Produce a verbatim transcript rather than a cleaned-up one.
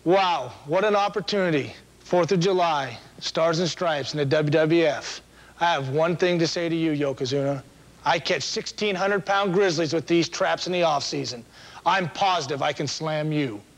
Wow, what an opportunity. Fourth of July, Stars and Stripes in the W W F. I have one thing to say to you, Yokozuna. I catch sixteen hundred pound grizzlies with these traps in the off-season. I'm positive I can slam you.